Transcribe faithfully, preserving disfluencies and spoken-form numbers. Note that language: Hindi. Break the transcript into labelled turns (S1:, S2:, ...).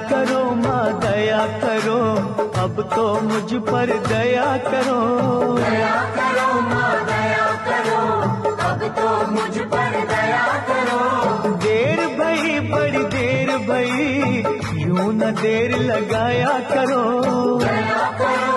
S1: करो माँ दया करो, अब तो मुझ पर दया करो।
S2: दया करो माँ दया करो, अब तो मुझ पर दया करो।
S1: देर भई बड़ी देर भई, यूं न देर लगाया करो।
S2: दया करो